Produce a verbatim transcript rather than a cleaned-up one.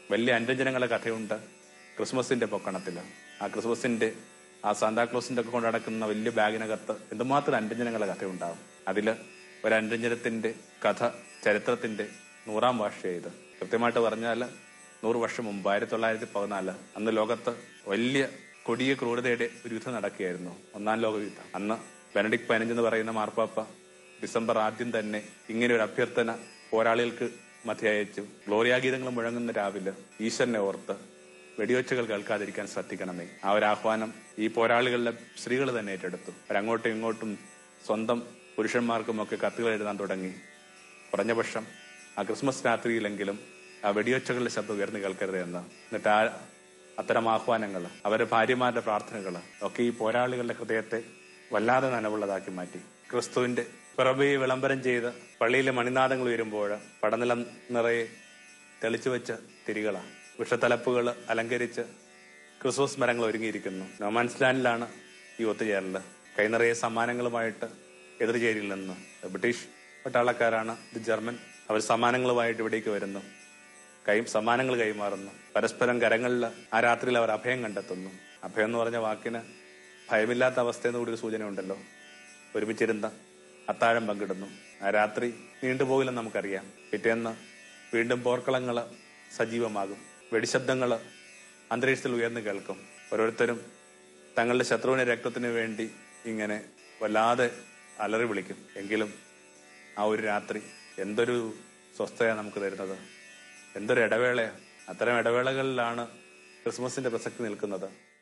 വലിയ അന്യജനങ്ങളുടെ കഥയുണ്ട് ക്രിസ്മസിന്റെ പൊക്കണത്തിൽ. ആ ക്രിസ്മസിന്റെ ആ സാന്താക്ലോസിന്റെ ഒക്കെ കൊണ്ട് നടക്കുന്ന വലിയ ബാഗിനകത്ത് എന്തുമാത്രം അന്യജനങ്ങളുടെ കഥയുണ്ടാവും. അതിൽ ഒരു അന്യജനത്തിന്റെ കഥ ചരിത്രത്തിന്റെ നൂറാം ഭാഷയായത്. കൃത്യമായിട്ട് പറഞ്ഞാൽ നൂറ് വർഷം മുമ്പ് ആയിരത്തി തൊള്ളായിരത്തി പതിനാല് അന്ന് ലോകത്ത് വലിയ കൊടിയ ക്രൂരതയുടെ ഒരു യുദ്ധം നടക്കുകയായിരുന്നു, ഒന്നാം ലോക യുദ്ധം. അന്ന് ബെനഡിക്ട് പതിനഞ്ച് എന്ന് പറയുന്ന മാർപ്പാപ്പ ഡിസംബർ ആദ്യം തന്നെ ഇങ്ങനെ ഒരു അഭ്യർത്ഥന പോരാളികൾക്ക് മധ്യ അയച്ചു. ഗ്ലോറിയാഗീതങ്ങൾ മുഴങ്ങുന്ന രാവിലെ ഈശ്വരനെ ഓർത്ത് വെടിയൊച്ചകൾ കേൾക്കാതിരിക്കാൻ ശ്രദ്ധിക്കണമേ. ആ ഒരു ആഹ്വാനം ഈ പോരാളികളുടെ സ്ത്രീകൾ തന്നെ ഏറ്റെടുത്തു. അവരങ്ങോട്ടും ഇങ്ങോട്ടും സ്വന്തം പുരുഷന്മാർക്കും ഒക്കെ കത്തുകൾ എഴുതാൻ തുടങ്ങി. കുറഞ്ഞപക്ഷം ആ ക്രിസ്മസ് രാത്രിയിലെങ്കിലും ആ വെടിയൊച്ചകളുടെ ശബ്ദം ഉയർന്നു കേൾക്കരുത് എന്ന്. എന്നിട്ട് ആ അത്തരം ആഹ്വാനങ്ങൾ, അവരുടെ ഭാര്യമാരുടെ പ്രാർത്ഥനകൾ ഒക്കെ ഈ പോരാളികളുടെ ഹൃദയത്തെ വല്ലാതെ നനവുള്ളതാക്കി മാറ്റി. ക്രിസ്തുവിന്റെ പിറവിയെ വിളംബരം ചെയ്ത് പള്ളിയിലെ മണിനാദങ്ങൾ ഉയരുമ്പോൾ പടനിലം നിറയെ തെളിച്ചു വെച്ച തിരികളാണ്. വിഷത്തലപ്പുകൾ അലങ്കരിച്ച് ക്രിസ്മസ് മരങ്ങൾ ഒരുങ്ങിയിരിക്കുന്നു. നോമാൻസ് ലാൻഡിലാണ് ഈ ഒത്തുചേരൽ. കൈനിറയെ സമ്മാനങ്ങളുമായിട്ട് എതിർചേരിയിൽ നിന്ന് ബ്രിട്ടീഷ് പട്ടാളക്കാരാണ്, ഇത് ജർമ്മൻ. അവർ സമ്മാനങ്ങളുമായിട്ട് ഇവിടേക്ക് വരുന്നു, കൈ സമ്മാനങ്ങൾ കൈമാറുന്നു. പരസ്പരം കരങ്ങളിൽ ആ രാത്രിയിൽ അവർ അഭയം കണ്ടെത്തുന്നു. അഭയം എന്ന് പറഞ്ഞ വാക്കിന് ഭയമില്ലാത്ത അവസ്ഥയെന്ന് കൂടി ഒരു സൂചന ഉണ്ടല്ലോ. ഒരുമിച്ചിരുന്ന് അത്താഴം പങ്കിടുന്നു. ആ രാത്രി നീണ്ടുപോകില്ലെന്ന് നമുക്കറിയാം. പിറ്റേന്ന് വീണ്ടും പോർക്കളങ്ങൾ സജീവമാകും. വെടിശബ്ദങ്ങൾ അന്തരീക്ഷത്തിൽ ഉയർന്നു കേൾക്കും. ഓരോരുത്തരും തങ്ങളുടെ ശത്രുവിന്റെ രക്തത്തിന് വേണ്ടി ഇങ്ങനെ വല്ലാതെ അലറി വിളിക്കും. എങ്കിലും ആ ഒരു രാത്രി എന്തൊരു സ്വസ്ഥതയാണ് നമുക്ക് തരുന്നത്, എന്തൊരു ഇടവേളയാണ്. അത്തരം ഇടവേളകളിലാണ് ക്രിസ്മസിന്റെ പ്രസക്തി നിൽക്കുന്നത്.